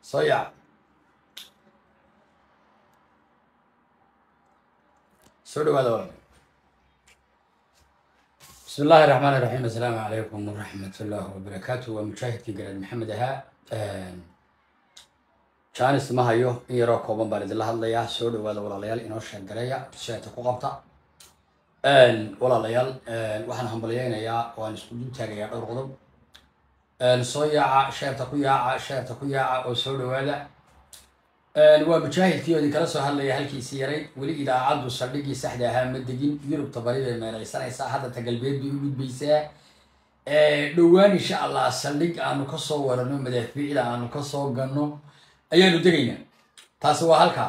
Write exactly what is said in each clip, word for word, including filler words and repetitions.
صيع سوري هذا والله. بسم الله الرحمن الرحيم. السلام عليكم ورحمة الله وبركاته. ومشاهدتي قناة محمد ها كان اسمها يو يرى كوبان بارد الله الله يا سوري هذا والله ليال إنه شن قرية شيء تقوقطة ان والله ليال وحنا هم بليين يا وان سكوت تاجي يا رغضب الصيع شيء تقويا شيء تقويا أو سوري هذا الوا مشاهد كيو دي كلا سو هلaya halkiisii yaray wali idaacadu saldhigii saxda ahaa madagin Yurub tabarida meelaysanaysa hadda tagalbeed u gudbaysaa ee dhawaan insha Allah saldhig aanu ka soo warano madaxfiicida aanu ka soo ganno ayaanu degaynaa taas waa halka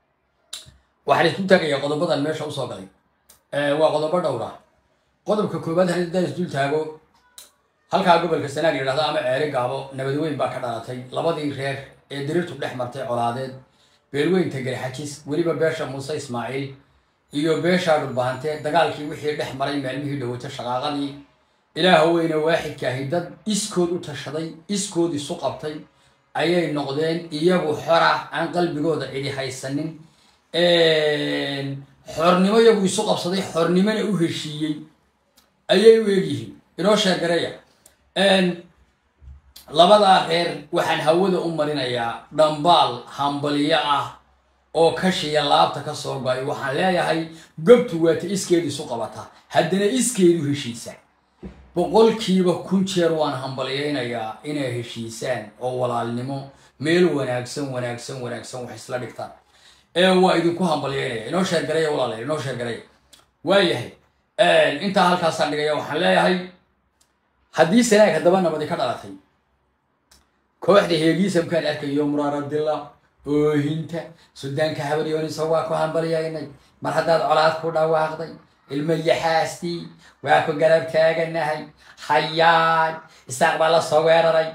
waxa isku tagay qodobadan meesha u soo galay ee waa qodobo dhowr ah qodobka koobaad hadda isdul taago halka gobolka Sanaag yiraahdo ama Eere Gaabo nabadweyn baa ka dhalatay labadii reer ee diriirtu dhex martay colaadeed beelweynta Garxajis waliba beesha Muuse Ismaaciil iyo beesha Dhulbaante dagaalkii wixii dhex maray maalmihii dhawata shaqaaqadii ilaahu weyna waaxidka ahi dad iskood u tashaday iskood isu qabtay ayay noqdeen iyagu xora aan qalbigooda cidi haysanin ee xornimo iyagu isu qabsaday xornimana u heshiiyay ayay weegihiin inoo sheegareeya een labada reer waxaan hawada u marinayaa dhambaal hambaliyo ah oo kashiya laabta ka soo go'ay waxaan leeyahay gobtu waata iskeed isu qabata haddana iskeedu heshiisa boqolkiiba kun jeer waan hambaliyaynayaa inay heshiisaan oo walaalnimo meel wanaagsan wanaagsan wanaagsan wax isla dhigtaan ee waa idinku hambaliyaynaya inoo sheegaray walaalahay inoo sheegaray waayahay ee inta halkaas aan dhigaya waxaan leeyahay haddii Sanaag hadaba nabad ka dhalatay kooxda heegiisam kan arkayo muraaradilla oo hinta suudaanka habariyoonis waa ku hambaliyaynay mar hadaad colaad ku dhawaaqday ilma yaxaasti waa ku garab taaganahay hayaay istaaqbal soo weeraray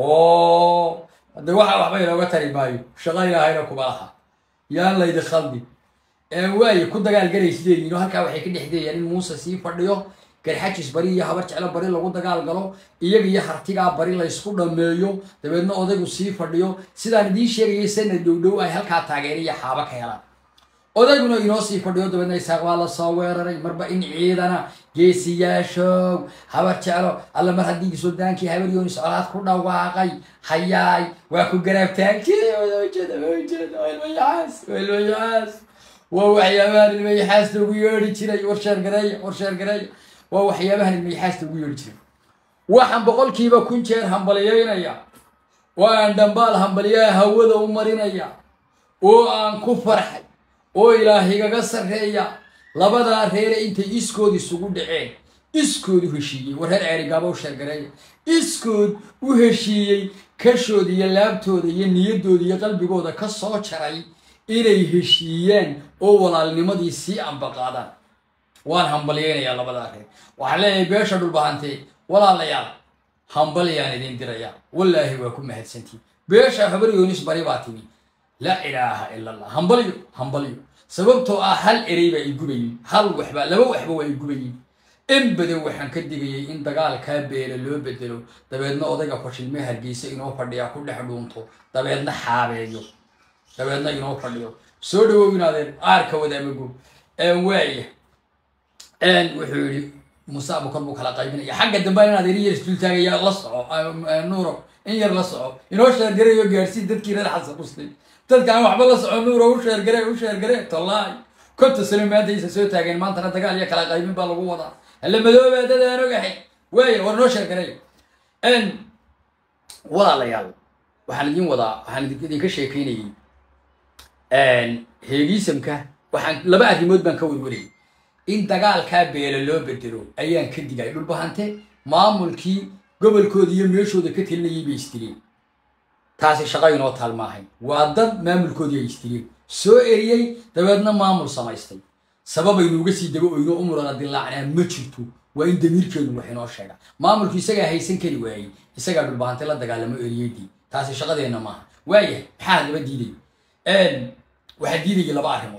oo hada waxa waxba inooga tari maayo shaqo ilaahayna ku baaha yaan la idin khaldi ee way ku dagaal galaysideen inuu halka waxay ka dhexdeeyeen in Muuse sii fadhiyo Garxajis bari iyo habar jecel bari lagu dagaal galo iyaga iyo hartiga bari la isku dhameeyo dabeedna odaygu sii fadhiyo sidaan idin sheegay sanad dhow dhow ay halka taageeriya xaaba ka helaan odayguna inoo sii fadhiyo dabeedna isaaqbaa la soo weeraray marba in ciidana geesiyaasho habar jecel alla mar hadii suudaankii habariyoonis colaad ku dhawaaqay hayaay waa ku garab taagtay wajada wajada ilmayaas ilmayaas waa waxyaabaha ilmayaas ugu yeeri jiray warsheer garay warsheer garay ووحيابها الميحاس تقول يرجع وحن بقول كيف كنت همبليين يا وأن دمبال همبليا هوذا ومرين يا وأن كفر حي وإلهي قصر يا لبدا هير أنت إسكود السجود عين إسكود وهشي وهر عرقابه وشرقري إسكود وهشي كشود يلابتود ينيدود يقلب جودا كصوت شرعي إليه هشيان أول الماضي سي أم بقادا وان همبليين يا الله بداخل وعليه بيشر البهانتي ولا ليال همبليان دين دريا والله وكم مهد سنتي بيشر خبر يونس بريباتني لا إله إلا الله همبليو همبليو سببته هل قريبة يجوبي هل وحبة لو وحبة يجوبي إن بدو وحن كدي إن دجال كبير اللي بدلو تبعنا أضيق فشل مهر جيس إنه فرديا كل حدونته تبعنا حابيجو تبعنا إنه فرديو سودو بنادر أرك وده مجو أوعي أن وحولي مصاب كل مخلق قايمين يا حق الدبان هذا يريد تلتاجي يا لصعه نوره إن يرلصعه إنه شهر جري وجالسين تذكير الحظ مسلم تذكر واحد لصعه نوره وشهر جري وشهر جري طلع كنت سلم هذا يسوي تاجين ما أنت تقال يا كلا قايمين بالقوة وضع هلا مذوب هذا ده نجحي وين ورنو شهر جري إن ولا ليال وحندين وضع وحندين كشيء كيني إن هيجي سمكة وحن لبعض يمد من كون وري إن دجال كابيل اللي بدرو أيان كدي جاي لول بهانته ما ملكي قبل كودي يمشوا ذكت اللي يبيستري تاسي شقاي نوت هالماهي وعدد ما ملكودي يستري سو إريي تبعنا ما مل سمايستي سبب إنه جسي دقو إنه أمور رد الله عنه مشيتو وإن دمير كانوا وحنا الشجع ما ملكي سجى هيسن كذي وعي سجى لول بهانته لا دجال ما إريي دي تاسي شقاي ده ما وعي حال بدي لي إن واحد دي لي لبعضهم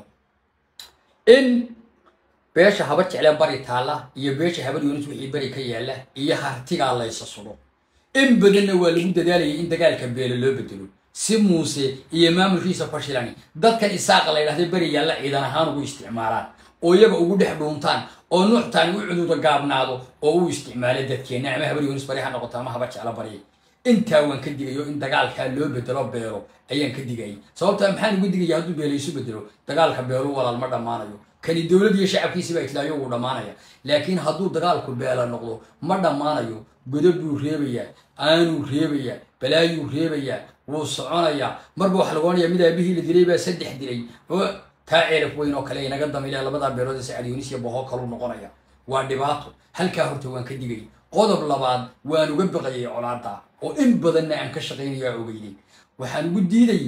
إن بيش حبت على بري تالا يبيش حبر يونس وحي بري كياله إيه هرتيق الله يسصره إن بدنا ولمدة دالي إن دجال كبير اللي بدلو si muuse iyo maamulkiisa fashilani dadkan isaaqa la yidhahday beriga la ciidan ahaan ugu isticmaalaan oo iyaga ugu dhex dhuuntaan oo nuuxtaan u cududa gaabnaado oo u isticmaala dadkeena ama habari weyn isbari ha noqoto ama haba jecla bari inta waan ka digayo in dagaalka loo bedelo beero ayaan ka digay sababta maxaan ugu digay hadduu beelayso bedelo dagaalka beero walaal ma dhamaanayo kani dawladda iyo shacabkiisa ba islaayo ugu dhamaanaya laakiin hadduu dagaalku beela noqdo ma dhamaanayo godob buu reebaya aanu reebaya balaayuu reebaya wuu soconaya marba waxa lagu oranaya mid aabihii la dilay baa saddex dilay oo taa ceelaf weyn oo kale inaga damilay labada beelood ee Saad Yunis iyo boho kale noqonaya waa dhibaato halka horta waan ka digay qodob labaad waan uga baqayay colaada oo in badan aan ka shaqeynayo ogeeyay waxaan ugu diiday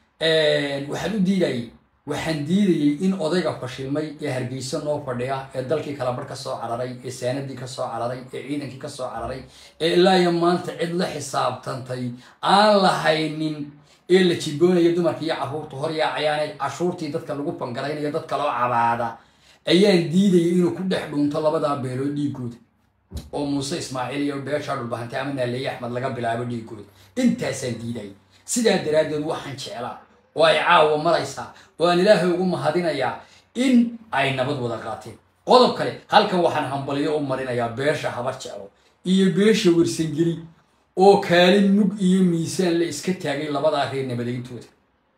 ee waxaan u diiday waxaan diiday in odayga fashilmay ee Hargeysa noo fadhiya ee dalkii kala bar ka soo cararay ee saanadii ka soo cararay ee ciidankii ka soo cararay ee ilaa iyo maanta cid la xisaabtantay aan la haynin ee la jiboonayo dumarkii iyo carruurta hor yaacayaan cashuurtii dadka lagu fangaraynayo dadka loo cabaada ayaan diiday inuu ku dhex dhunto labada beelood dhiigood oo Muuse Ismaaciil iyo beesha dhulbahantay ama Naaleey Axmed laga bilaabo dhiigood intaasaan diiday sidaa daraadeed waxaan jeclaa oo ay caawa maraysaa oo aan Ilaahay ugu mahadinayaa in ay nabad wada qaateen qodob kale halkan waxaan hambaliyo u marinayaa beesha habar jeclo iyo beesha warsangeli oo kaalin mug iyo miisaan la iska taagay labada reer nabadayntooda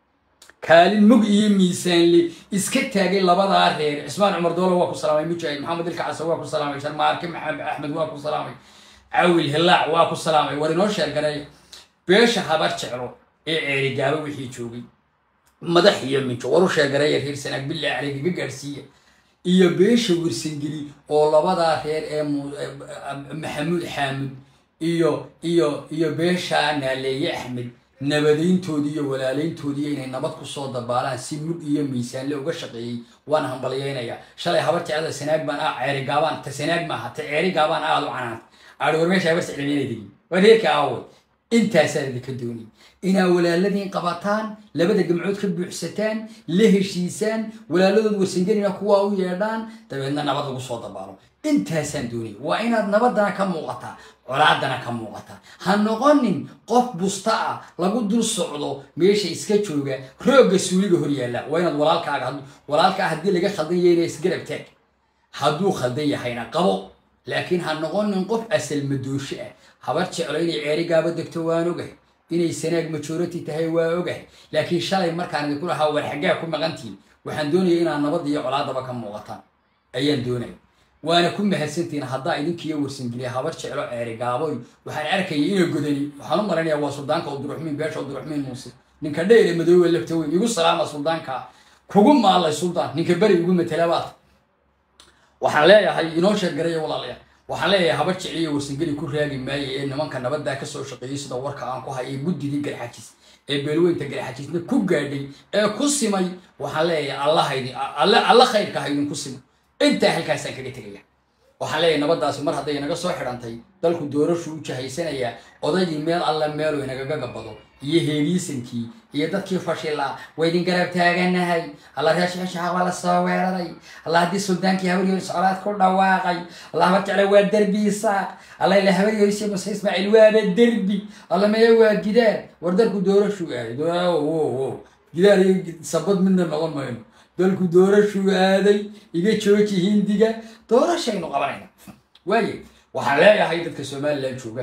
kaalin mug iyo miisaan la iska taagay labada reer Ismaan Cumar Doolo waa ku salaamay Mujaahid Maxamed Ilkaas waa ku salaamay Sharmaarke Maxamed Axmed waa ku salaamay Awil Hilaac waa ku salaamay warinoo sheeganay beesha habar jeclo ee ceeri gaabo wixii joogay madax iyo minjo waru sheegaray reer Sanaag billaah alayga gaarsiiye iyo beesha warsangeli oo labada reer ee Maxamuud Xaamud iyo iyo iyo beesha Naaleey Axmed nabadayntoodii iyo walaalayntoodii inay nabad ku soo dabaalaan si mug iyo miisaan la uga shaqeeyay waan hambalyeynaya shalay habar jecel Sanaag baan ah ceeri gaabaan ta Sanaag ma aha ta ceeri gaabaan aad u canaan aad warmeesha habar jecel wareerka aaway intaasaan idinka doonay ina walaaladeen qabataan labada gamcood ka buuxsataan la heshiisaan walaaladood warsangelina kuwa u yeedhaan dabeedna nabad lagu soo dabaalo intaasaan doonay waa inaad nabadana ka muuqataa colaadana ka muuqataa ha noqonin qof busta ah lagu dul socdo meesha iska jooga rooga suuliga hor yaala waa inaad walaalkaaga walaalka haddii laga khaldan yahay isgarab taag hadduu khaldan yahayna qabo laakiin ha noqonin qof asal madoosho ah habar jeclo inay ceeri gaabo degto waan ogahay inay Sanaag majority tahay waa ogahay laakiin shalay markaan idinku lahaa war xagaa ku maqantiin waxaan doonayaa inaan nabad iyo colaadaba ka muuqataan ayaan doonay waana ku mahadsantiin hadda idinkiyo warsangeliya habar jeclo ceeri gaabo waxaan arkayay inay godani waxaan u maranayaa waa suldaanka Abdurrahmaan beesha Abdurrahmaan Muuse ninka dheer madow ee lafta weyn igu salaama suldaanka kugu maalay suldaan ninka bari ugu matalabaad waxaan leeyahay inoo sheegaray walaalayaal waxaan leeyahay habar jecel iyo warsangeli ku raagi maayay ee nimanka nabadda ka soo shaqeeyay sida warka aan ku hayay guddidii garxajis ee beelweynta garxajisna ku gaadhay ee ku simay waxaan leeyahay Allah haydi Allah Allah khayrka haydin ku simay inta halkaas aan kaga tagaya waxaan leeyahay nabaddaasi mar hadday naga soo xidhantay dalku doorasho u jahaysanaya odaygii meel alla meel oo inaga gabado iyo heeliisankii iyo dadkii fashila waydin garab taaganahay Allah raashin shaqa wala soo weeraray Allah hadii sultaankii hawriyo socolaad ku dhawaaqay Allah ma jecel waa darbiisa Allah ila hawriyo Muuse Ismaaciil waa darbi Allah ma waa gidaar wardarku doorasho aaday oo gidaar sabad midna noqon maayo dalku doorasho aaday iga jooji hindiga doorashaynu qabanayna waaye waxaan leeyahay dadka Soomaaliland jooga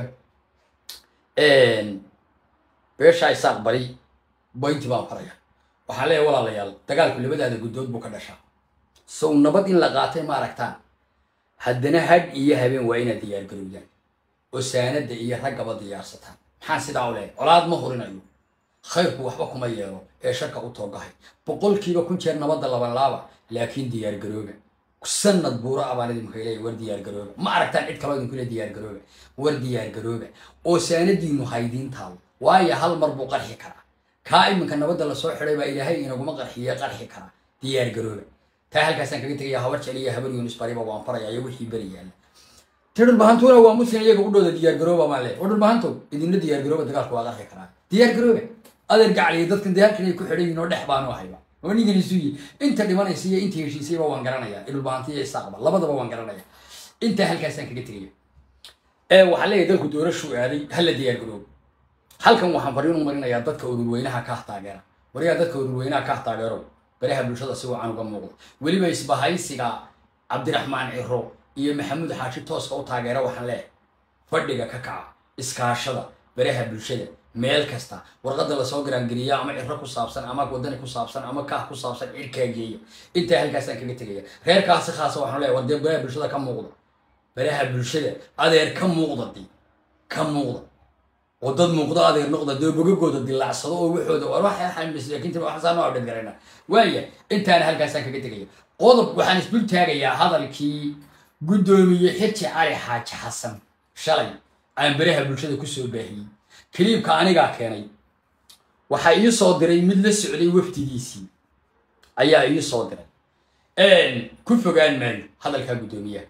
een beesha isaaq bari bointi baan faraya waxaan leeyahay walaalayaal dagaalku labadaada gudood buu ka dhashaa soo nabad in la qaatay ma aragtaan haddana had iyo habeen waa inaad diyaar garowdaan oo saanada iyo ragaba diyaarsataan maxaan sidaa u leeyahay colaad ma horinayo khayrku waxba kuma yeelo ee sharka u toogahay boqolkiiba kun jeer nabadda laban laaba laakiin diyaar garowga sanad buura abaanid muxeelay war diyaar garowga ma aragtaan cid kale idin kula diyaar garowga war diyaar garowga oo saanadiinu haydiin taal waayo hal mar buu qarxi karaa ka iminka nabadda la soo xiray baa Ilaahay inaguma qarxiye qarxi kara diyaar garowga taa halkaasaan kaga tagay habar jecel habar Yunis bariba waan farayaa wixii bari yaala tirul bahantuna waa muslim iyaga u dhooda diyaar garowga ma leeyahay tirul bahantu idinna diyaar garowga dagaalku waa qarxi karaa diyaar garowga adeer gacaliye dadkan dagaalkan ay ku xidhay inoo dhex baan u hayba ونيجي نسوي أنت اللي ما نسيه أنت هالشيء سيبه وانقرنايا البانتية صعبة لبضة وانقرنايا أنت هالكاسين كده تريه. أه وحليه ده كدورة شو يعني هلا ديار جروب halkan waxaan fariin u marinayaa dadka ururweynaha ka taageera wariyaa dadka ururweynaha ka taageero baraha bulshada si wacan uga muuqdo weliba isbahaysiga cabdiraxmaan ciro iyo maxamuud xaashi tooska u taageera waxaan leeyahay fadhiga ka kaca iskaashada baraha bulshada meel kasta warqada la soo garaangeliya ama ciro ku saabsan ama wadani ku saabsan ama kaax ku saabsan cirkaageeya inta halkaas aan kaga tagaya reerkaasi khaas waxaan leeyahay wada baraha bulshada ka muuqdo baraha bulshada adeer ka muuqda ka muuqda ودد مقدار النقطة ده بجوجود الدلع الصدوق وحده وراح يحمس لكن أنت ما حصل ما عبد الجرينا ويا أنت أنا هالكاسان كده كده قطب وحنس بالتاريخ يا هذا الكي قدومي حتى على حاج حسن شلي أنا بريها بالشدة كسر باهي كليب كأني قا كاني وحقيقي صادري مثل السعودية وفتي دي سي أيه أيه صادري إن كيف قال مال هذا الكي قدوميه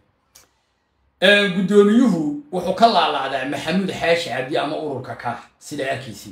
قدوميه وحكلا على محمود حاشي عبدي أما أورك كاه سيدا أكيسي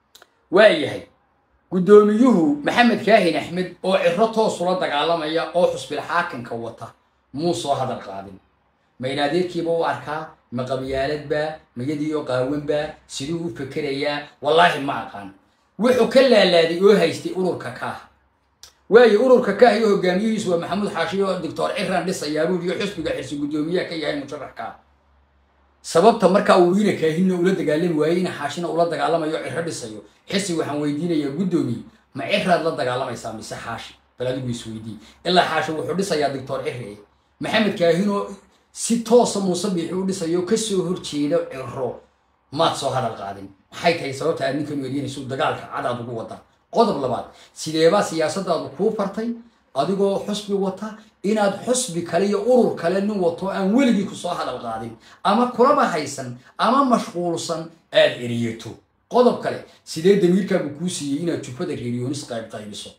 وايهي قدوميه محمد كاهن أحمد أو عرطه صورة دقالما يا أو حسب الحاكم كوتا موسى هذا القادم ما ينادير كيبو أركا ما قبيالات با ما يديو قاوم با سيدو فكريا والله ما أقان وحكلا الذي أوهيستي أورك كاه واي أورك كاه يو جاميس ومحمود حاشي والدكتور إكرام لسه يابو يو حسب حرسي قدوميه كي هاي مشرح كاه sababta marka uu wiina kaahinna ula dagaalamay waayina xaashina ula dagaalamayo cirro dhisayo xisi waxaan weydiinayaa gudoomiye ma cirraad la dagaalamaysaa mise xaashi baladu way isweydii ilaa xaashi wuxuu dhisayaa doctor cirre maxamed kaahino si toos ah muusabixi u dhisayo ka soo horjeeda cirro ma soo hadal qaadin maxay tahay sababta aad ninkan weydiinayso dagaalka cadaad ugu wada qodob labaad sideeba siyaasadaadu ku fartay adigoo xusbi wata inaad xusbi kale iyo urur kale nin wato aan weligii ku soo hadal qaadin ama kulaba haysan ama mashquulsan aad eriyeeto qodob kale sidee damiirkaagu ku siiyay inaad jufada reeriyoonis qayb qaybiso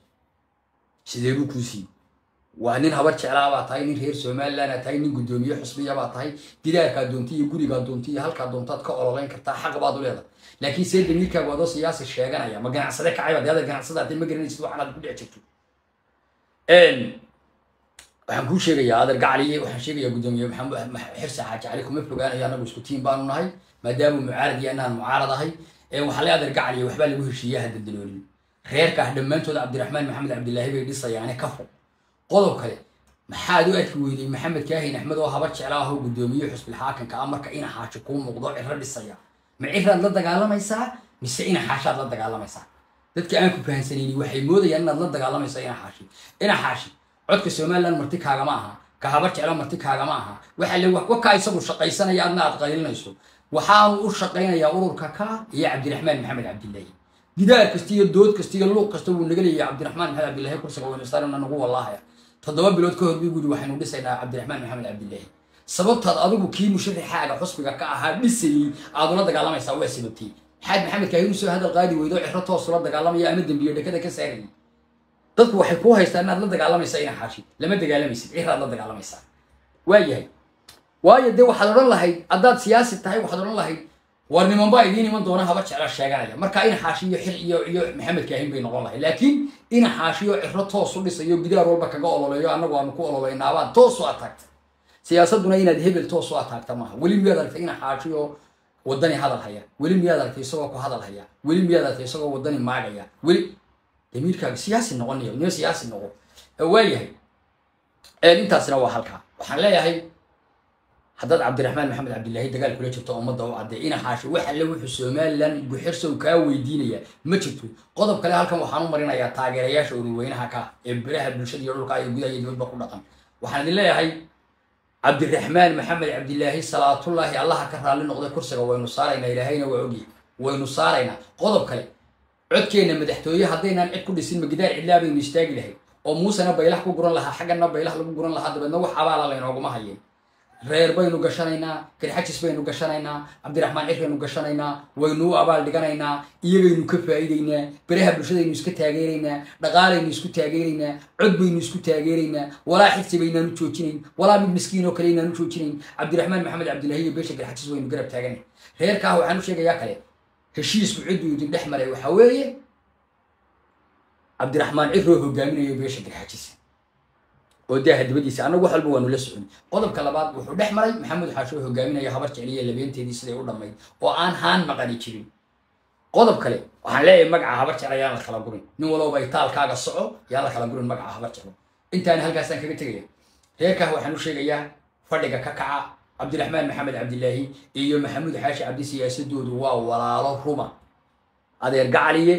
sidee buu ku siiyay waa nin habar jeclaa baa tahay nin reer Soomaaliland tahay nin gudoomiye xusbiya baa tahay gidaarka doontii iyo guriga doontii halka doontaad ka ololeyn kartaa xaq baad u leedahay laakiin sidee damiirkaagu wado siyaasi sheeganaya ma ganacsade ka cayba dad ganacsada ma garanaysid waxa aad ku dhici jirto een waxaan ku sheegayaa adeer gacaliye waxaan sheegayaa gudoomiye maxamed xirsi xaaji cali kuma fogaanayo anagu isku tiim baanu nahay maadaama mucaarad iyo anaan mucaarad ahay ee waxa la adeer gacaliye waxba lagu heshiiyay hadda daloolin reerka dhamaantood cabdiraxmaan maxamed cabdilaahi bay dhisayaan ka fog qodob kale maxaad u arki weydii maxamed kaahin axmed oo habar jeclaa oo gudoomiye xusbil xaakanka amarka ina xaaji ku muuqdo cirro dhisaya ma cirraad la dagaalamaysaa mise ina xaashaad la dagaalamaysaa dadka aan ku fahansanayni waxay moodayaan inaad la dagaalamaysaa ina xaashi ina xaashi codka Soomaaliland marti kaaga ma aha ka habar jeclaa marti kaaga ma aha waxa la wax ka isagu shaqaysanaya adna aad qaylinayso waxaan u shaqaynayaa ururka ka iyo cabdiraxmaan maxamed cabdilaahi gidaar kastiyo dood kastiyo luuq kasto uu naga leeyahay cabdiraxmaan maxamed cabdilaahi kursiga weyn saarana nagu wallahi toddoba bilood ka hor bii gudi waxaanu dhisaynaa cabdiraxmaan maxamed cabdilaahi sababtaad adigu kii musharaxaaga xusbiga ka ahaa dhisay aad ula dagaalamaysaa waa sababtii xaad maxamed kaahin soo hadal qaadi weydo cirro toos ula dagaalamaya ama dambiyo dhakada ka saaray dadku waxay ku haystaan inaad la dagaalamaysaa ina xaashi lama dagaalamaysid cirraad la dagaalamaysaa waayahay waayo dee waxaad odhan lahayd haddaad siyaasi tahay waxaad odhan lahayd war niman baa idiin iman doona habar jeclaa sheeganaya marka ina xaashi iyo xil iyo iyo maxamed kaahin bay noqon lahayd laakiin ina xaashi iyo cirro toos u dhisayo gidaar walba kaga ololeeyo annagu aanu ku ololeynaabaad toos u ataagta siyaasaduna inaad hebel toos u ataagta maaha weli miyaad aragtay ina xaashi oo wadani hadal haya weli miyaad aragtay isagoo ku hadal haya weli miyaad aragtay isagoo wadani maagaya weli damiirkaaga siyaasi noqonayo nin siyaasi noqo waayahay ee intaasina waa halka waxaan leeyahay haddaad cabdiraxmaan maxamed cabdilaahi dagaal kula jirto ummadda u caday ina xaashi waxa la wuxuu Soomaaliland buuxirsow ka weydiinaya ma jirto qodob kale halkan waxaan u marinayaa taageerayaasha ururweynaha ka ee baraha bulshada iyo dhulka ay gudaha iyo dibadba ku dhaqan waxaan idin leeyahay cabdiraxmaan maxamed cabdilaahi salaatullaahi allah ka raali noqday kursiga waynu saarayna ilaahayna waa ogi waynu saarayna qodob kale codkeena madaxtooye haddaynan cid ku dhisin magidaar cidlaa baynu istaagi lahayd oo muusena baylax ku guran lahaa xaggana baylax lagu guran lahaa dabeedna wax abaala laynooguma hayeen reer baynu gashanaynaa garxajis baynu gashanaynaa cabdiraxmaan cirraynu gashanaynaa waynu u abaal dhiganaynaa iyagaynu ka faa'iidaynaa baraha bulshadaynu iska taageeraynaa dhaqaalaynu isku taageeraynaa cod baynu isku taageeraynaa walaa xigsi baynaanu joojinayn walaa mid miskiin oo kale inaanu joojinayn cabdiraxmaan maxamed cabdilaahi iyo beesha garxajis waynu garab taaganay reerkaa waxaan u sheegayaa kale heshiisku ciduu idin dhex maray waxa weeye cabdiraxmaan cirro hogaaminayo beesha garxajis oo daa dibadiisa anagu wax walba waanu la socon qodobka labaad wuxuu dhex maray maxamed xaasho hogaaminayo habar jecliye labeenteedii siday u dhamay oo aan haan maqani jirin qodob kale waxaan leeyahay magaca habar jecel ayaan la kala gurin nin walba ay taalkaaga soco yaa la kala gurin magaca habar jecel intaan halkaasaan kaga tagay reerka waxaan u sheegayaa fadhiga ka kaca cabdiraxmaan maxamed cabdilaahi iyo maxamuud xaashi cabdi siyaasadoodu waa walaalo ruma adeer gacaliye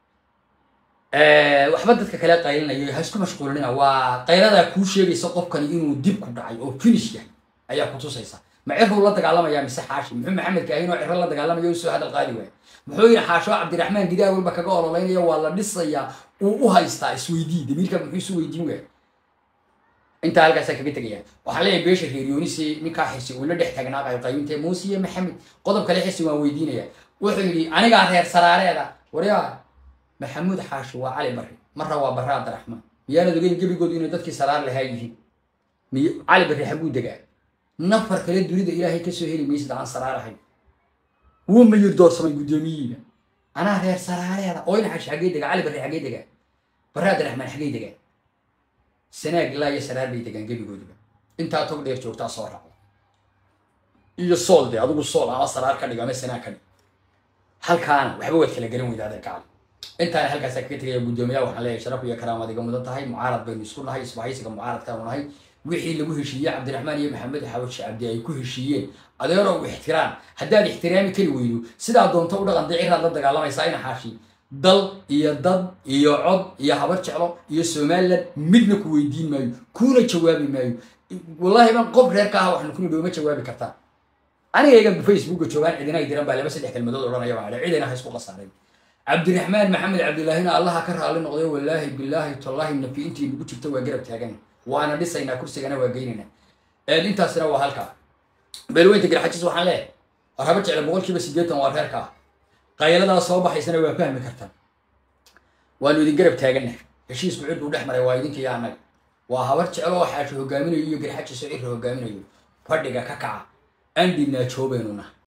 ee waxba dadka kale qaylinayo ha isku mashquulina waa qaylada ku sheegaysa qofkan inuu dib ku dhacay oo finish yahay ayaa ku tusaysa ma cirro la dagaalamaya mise xaashi muxuu maxamed kaahin oo cirro la dagaalamayo soo hadal qaali way muxuu yiri xaasho cabdiraxmaan gidaa walba kaga ololaynaya waa la dhisaya uu u haystaa isweydii damiirka muxuu isu weydiin way inta halkaas kaga tagaya waxa la yeeyay beesha reeryoonisi ninka xirsi uu la dhex tagnaa qayb qaybinta muusiye maxamed qodob kale xirsi waan weydiinaya wuxuu yiri aniga reer saraareeda wariyaa maxamuud xaasho waa cali barri marra waa barra abdiraxmaan miyaana dogeyn gabigood inuu dadkii saraar lahaa yihiin cali barri xabuu dagaa nafar kale dunida ilaahay ka soo heli meesha aan saraar ahayn wuu ma yir doorsamay gudoomiyiina ana reer saraareeda oo ina xash xagee dagaa cali barri xagee dagaa barra abdiraxmaan xagee dagaa sanaag ilaa iyo saraar bay degaan gabigoodba intaa tog dheer joogtaa soo raaco iyo sool de adigu sool ama saraar ka dhigo ama sanaag ka dhigo halkaan waxba wad kala garan weydaada gacal intaan halkaas ka tagay gudoomiyaha waxaan leeyahay sharaf iyo karaamad iga mudan tahay mucaarad baynu isku nahay isbaahaysiga mucaaradka aan nahay wixii lagu heshiiyay cabdiraxmaan iyo maxamed xawaash cabdi ay ku heshiiyeen adeero u ixtiraam haddaad ixtiraami kari weydo sidaa doonto u dhaqan diciraad la dagaalamaysaa in xaashi dal iyo dad iyo cod iyo habar jeclo iyo Soomaaliland midna ku weydiin maayo kuna jawaabi maayo wallahi ma qof reerka ah waxaan ku dhawma jawaabi kartaa aniga iga Facebook joogaan cidina ay diraan baa laba saddex kalmadood oranaya waa cidina ha isku qasaaray cabdiraxmaan maxamed cabdillaahina allah ka raali noqday wallahi billahi tallahi nabi intii ugu jirta waa garab taagan waana dhisayna kursigana waa geynina ee intaasina waa halka beelweynta garxajis waxaan leeyahay habar jeclo boqolkiiba siddeetan waa reerka qaylada soo baxaysana waa fahmi kartaa waanu idin garab taaganahay heshiisku cid uu dhex maray waa idinka iyo anaga waa habar jeclo oo xaashi hogaaminayo iyo garxajis oo cirro hogaaminayo fadhiga ka kaca andina joobeenuna